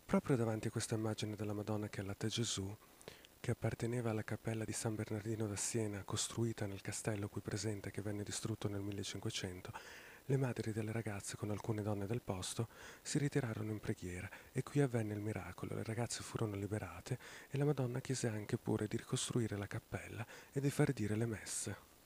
Proprio davanti a questa immagine della Madonna che allatta Gesù, che apparteneva alla cappella di San Bernardino da Siena, costruita nel castello qui presente che venne distrutto nel 1500, le madri delle ragazze con alcune donne del posto si ritirarono in preghiera e qui avvenne il miracolo, le ragazze furono liberate e la Madonna chiese anche pure di ricostruire la cappella e di far dire le messe.